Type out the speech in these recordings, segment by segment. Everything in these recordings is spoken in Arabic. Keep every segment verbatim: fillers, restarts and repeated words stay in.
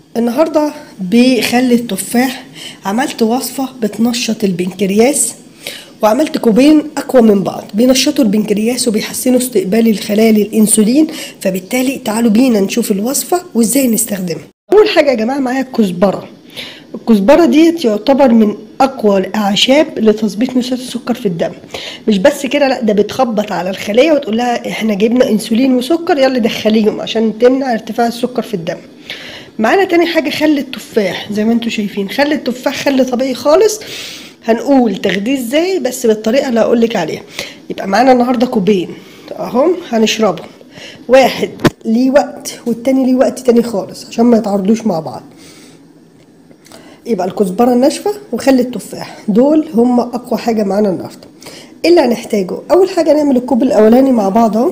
النهارده بخل التفاح عملت وصفه بتنشط البنكرياس، وعملت كوبين اقوى من بعض بينشطوا البنكرياس وبيحسنوا استقبال الخلايا للانسولين. فبالتالي تعالوا بينا نشوف الوصفه وازاي نستخدمها. اول حاجه يا جماعه معايا الكزبره. الكزبره دي تعتبر من اقوى الاعشاب لتظبيط نسبه السكر في الدم. مش بس كده، لا ده بتخبط على الخليه وتقول لها احنا جبنا انسولين وسكر، يلا دخليهم عشان تمنع ارتفاع السكر في الدم. معانا تاني حاجه خل التفاح. زي ما انتم شايفين خل التفاح خل طبيعي خالص. هنقول تاخديه ازاي بس بالطريقه اللي هقول لك عليها. يبقى معانا النهارده كوبين اهم هنشربهم، واحد ليه وقت والتاني ليه وقت تاني خالص عشان ما يتعارضوش مع بعض. يبقى الكزبره الناشفه وخل التفاح دول هم اقوى حاجه معانا النهارده. ايه اللي هنحتاجه؟ اول حاجه نعمل الكوب الاولاني مع بعض اهو.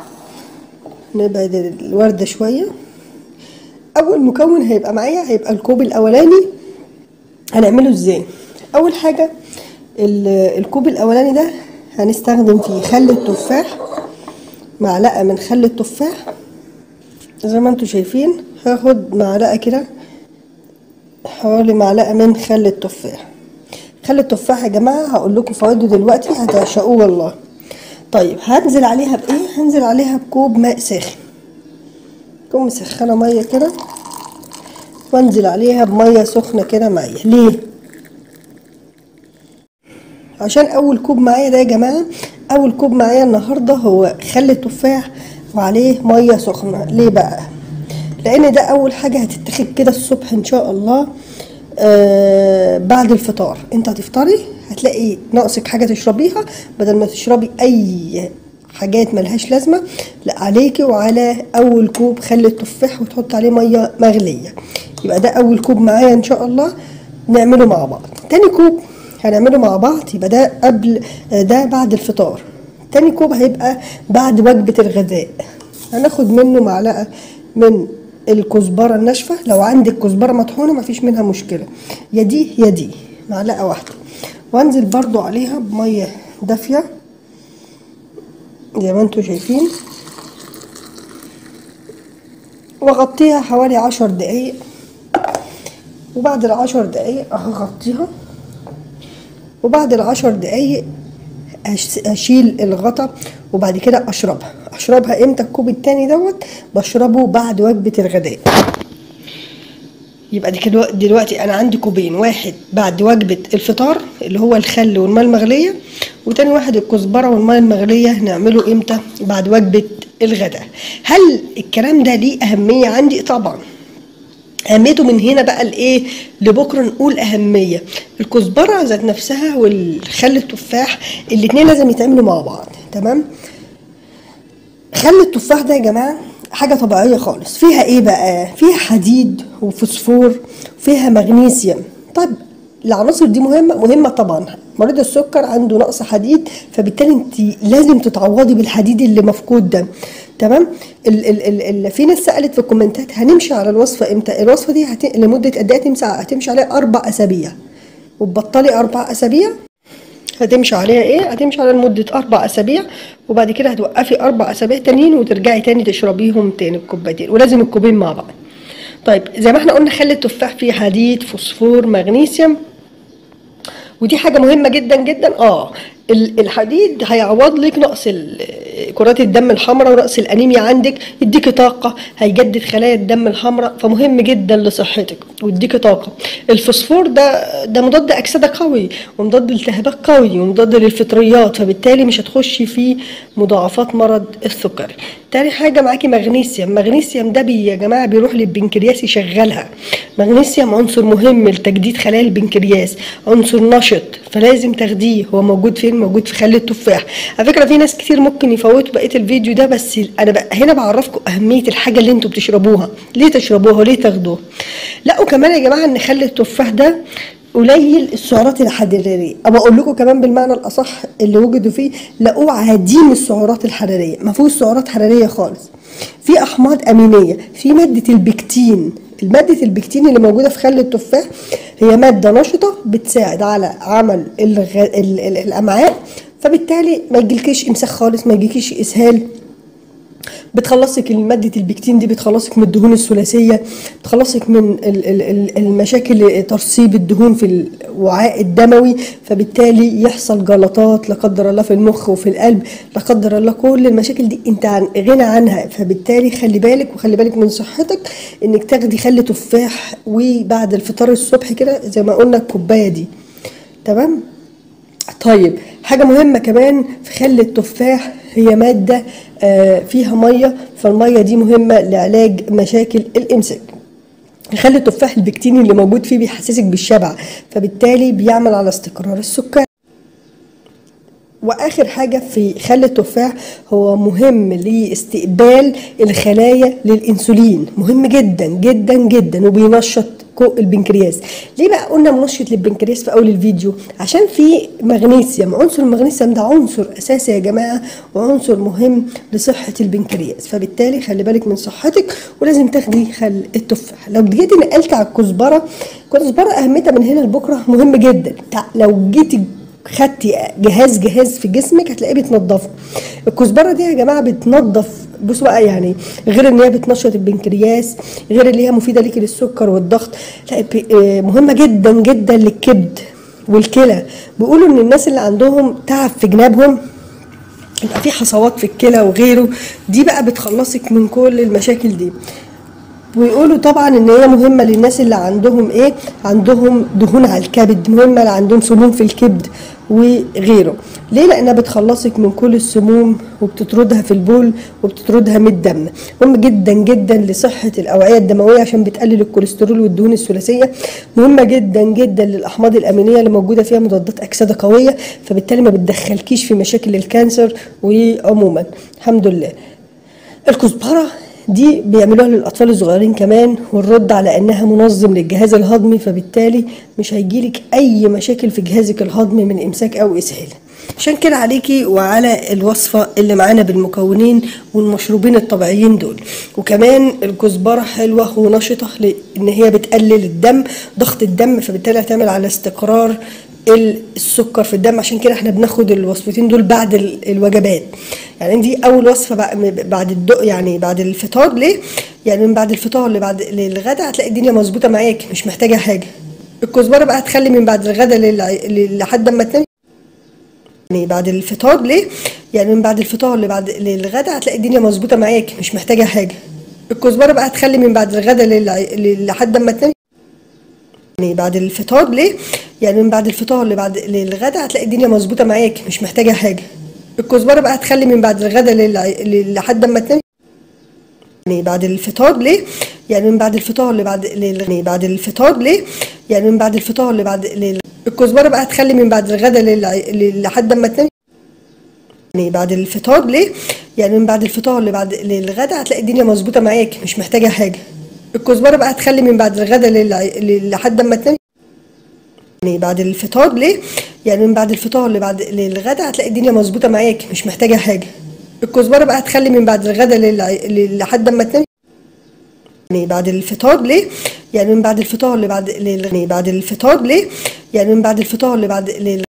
نبعد الورده شويه. اول مكون هيبقى معايا هيبقى الكوب الاولاني. هنعمله ازاي؟ اول حاجه الكوب الاولاني ده هنستخدم فيه خل التفاح، معلقه من خل التفاح زي ما انتم شايفين. هاخد معلقه كده، حوالي معلقه من خل التفاح. خل التفاح يا جماعه هقول لكم فوائده دلوقتي هتعشقوه والله. طيب هنزل عليها بايه؟ هنزل عليها بكوب ماء ساخن. كوب مسخنه ميه كده، وانزل عليها بميه سخنه كده معايا. ليه؟ عشان اول كوب معايا ده يا جماعه، اول كوب معايا النهارده هو خل التفاح وعليه ميه سخنه. ليه بقى؟ لان ده اول حاجه هتتاخد كده الصبح ان شاء الله. آه بعد الفطار انت هتفطري هتلاقي ناقصك حاجه تشربيها، بدل ما تشربي اي حاجات ملهاش لازمه، لا عليكي وعلى اول كوب خل التفاح وتحط عليه ميه مغليه. يبقى ده اول كوب معايا ان شاء الله نعمله مع بعض. تاني كوب هنعمله مع بعض يبقى ده قبل ده بعد الفطار. تاني كوب هيبقى بعد وجبه الغداء. هناخد منه معلقه من الكزبره الناشفه. لو عندك كزبره مطحونه مفيش منها مشكله، يا دي يا دي، معلقه واحده. وانزل برضو عليها بميه دافيه زي ما انتم شايفين، واغطيها حوالي عشر دقايق. وبعد العشر دقايق هغطيها، وبعد العشر دقايق اشيل الغطا وبعد كده اشربها. اشربها امتى؟ الكوب التاني دوت بشربه بعد وجبه الغداء. يبقى دي كده دلوقتي انا عندي كوبين، واحد بعد وجبه الفطار اللي هو الخل والماء المغليه، وتاني واحد الكزبره والماء المغليه هنعمله امتى؟ بعد وجبه الغداء. هل الكلام ده ليه اهميه عندي؟ طبعا اهميته من هنا بقى لايه؟ لبكره نقول اهميه. الكزبره ذات نفسها والخل التفاح الاتنين لازم يتعملوا مع بعض. تمام؟ خل التفاح ده يا جماعه حاجه طبيعيه خالص. فيها ايه بقى؟ فيها حديد وفوسفور وفيها مغنيسيوم. طيب العناصر دي مهمه مهمه طبعا. مريض السكر عنده نقص حديد، فبالتالي انت لازم تتعوضي بالحديد اللي مفقود ده. تمام؟ ال ال ال ال في ناس سالت في الكومنتات هنمشي على الوصفه امتى؟ الوصفه دي هت... لمده قد ايه هتمشي؟ هتمشي عليها اربع اسابيع. وتبطلي اربع اسابيع هتمشي عليها ايه؟ هتمشي على لمده اربع اسابيع، وبعد كده هتوقفي اربع اسابيع تانيين وترجعي تاني تشربيهم تاني بكوبايتين، ولازم الكوبين مع بعض. طيب زي ما احنا قلنا خل التفاح فيه حديد، فوسفور، مغنيسيوم، ودي حاجه مهمه جدا جدا. اه الحديد هيعوض لك نقص كرات الدم الحمراء ونقص الانيميا عندك، يديكي طاقه، هيجدد خلايا الدم الحمراء، فمهم جدا لصحتك ويديكي طاقه. الفوسفور ده ده مضاد اكسده قوي ومضاد التهابات قوي ومضاد للفطريات، فبالتالي مش هتخشي في مضاعفات مرض السكري. تاني حاجه معاكي مغنيسيوم. مغنيسيوم ده بي يا جماعه بيروح للبنكرياس يشغلها. مغنيسيوم عنصر مهم لتجديد خلايا البنكرياس، عنصر نشط، فلازم تاخديه. هو موجود فين؟ موجود في خل التفاح. على فكره في ناس كتير ممكن يفوتوا بقيه الفيديو ده، بس انا بقى هنا بعرفكم اهميه الحاجه اللي انتوا بتشربوها، ليه تشربوها وليه تاخدوها. لا وكمان يا جماعه ان خل التفاح ده قليل السعرات الحراريه. اما اقول لكم كمان بالمعنى الاصح اللي وجدوا فيه لقوه عديم السعرات الحراريه، ما فيهوش سعرات حراريه خالص. في احماض امينيه، في ماده البكتين. المادة البكتين اللي موجودة في خل التفاح هي مادة نشطة بتساعد على عمل الغ... ال... ال... الأمعاء، فبالتالي ما يجيلكيش إمساك خالص، ما يجيلكيش إسهال. بتخلصك مادة البكتين دي، بتخلصك من الدهون الثلاثية، بتخلصك من المشاكل ترسيب الدهون في الوعاء الدموي، فبالتالي يحصل جلطات لا قدر الله في المخ وفي القلب، لا قدر الله. كل المشاكل دي انت عن غنى عنها، فبالتالي خلي بالك وخلي بالك من صحتك انك تاخدي خل تفاح وبعد الفطار الصبح كده زي ما قلنا الكوباية دي. تمام. طيب حاجة مهمة كمان في خل التفاح، هي مادة فيها مية، فالمية دي مهمة لعلاج مشاكل الإمساك. خل التفاح البكتين اللي موجود فيه بيحسسك بالشبع، فبالتالي بيعمل على استقرار السكر. واخر حاجة في خل التفاح، هو مهم لاستقبال الخلايا للانسولين، مهم جدا جدا جدا، وبينشط البنكرياس. ليه بقى قلنا منشط للبنكرياس في اول الفيديو؟ عشان في مغنيسيوم. عنصر المغنيسيوم ده عنصر اساسي يا جماعه، وعنصر مهم لصحه البنكرياس، فبالتالي خلي بالك من صحتك ولازم تاخدي خل التفاح. لو جيتي نقلت على الكزبره، الكزبره اهميتها من هنا لبكره مهم جدا. لو جيتي خدتي جهاز جهاز في جسمك هتلاقيه بتنضفه. الكزبره دي يا جماعه بتنضف، بصوا بقى، يعني غير ان هي بتنشط البنكرياس، غير اللي هي مفيده ليكي للسكر والضغط، لا مهمه جدا جدا للكبد والكلى. بيقولوا ان الناس اللي عندهم تعب في جنابهم، يبقى في حصوات في الكلى وغيره، دي بقى بتخلصك من كل المشاكل دي. ويقولوا طبعا ان هي مهمه للناس اللي عندهم ايه، عندهم دهون على الكبد، مهمه اللي عندهم سموم في الكبد وغيره. ليه؟ لانها بتخلصك من كل السموم وبتطردها في البول وبتطردها من الدم. مهم جدا جدا لصحه الاوعيه الدمويه عشان بتقلل الكوليسترول والدهون الثلاثيه. مهمه جدا جدا للاحماض الامينيه اللي موجوده فيها مضادات اكسده قويه، فبالتالي ما بتدخلكيش في مشاكل الكانسر. وعموما الحمد لله الكزبره دي بيعملوها للاطفال الصغيرين كمان، والرد على انها منظم للجهاز الهضمي، فبالتالي مش هيجيلك اي مشاكل في جهازك الهضمي من امساك او اسهال. عشان كده عليكي وعلى الوصفه اللي معانا بالمكونين والمشروبين الطبيعيين دول. وكمان الكزبره حلوه ونشطه لان هي بتقلل الدم، ضغط الدم، فبالتالي هتعمل على استقرار السكر في الدم. عشان كده احنا بناخد الوصفتين دول بعد الوجبات. يعني دي اول وصفه بعد الدق، يعني بعد الفطار. ليه؟ يعني من بعد الفطار لبعد للغدا هتلاقي الدنيا مظبوطه معاك، مش محتاجه حاجه. الكزبره بقى هتخلي من بعد الغدا لحد ما تنامي، يعني بعد الفطار. ليه؟ يعني من بعد الفطار لبعد للغدا هتلاقي الدنيا مظبوطه معاك، مش محتاجه حاجه. الكزبره بقى هتخلي من بعد الغدا لحد ما تنامي، يعني بعد الفطار. ليه؟ يعني من بعد الفطار لبعد للغدا هتلاقي الدنيا مظبوطه معاك، مش محتاجه حاجه. الكزبره بقى هتخلي من بعد الغدا لحد ما تنامي، يعني بعد الفطار. ليه؟ يعني من بعد الفطار لبعد يعني بعد الفطار. ليه؟ يعني من بعد الفطار لبعد الكزبره بقى هتخلي من بعد الغدا لحد ما تنامي، يعني بعد الفطار. ليه؟ يعني من بعد الفطار لبعد للغدا هتلاقي الدنيا مظبوطه معاك، مش محتاجه حاجه. الكزبره بقى هتخلي من بعد الغدا لحد ما تنامي، يعني بعد الفطار. ليه؟ يعني من بعد الفطار لبعد للغدا هتلاقي الدنيا مظبوطه معاك، مش محتاجه حاجه. الكزبره بقى هتخلي من بعد الغدا لحد ما تنامي، يعني بعد الفطار. ليه؟ يعني من بعد الفطار لبعد يعني بعد الفطار. ليه؟ يعني من بعد الفطار لبعد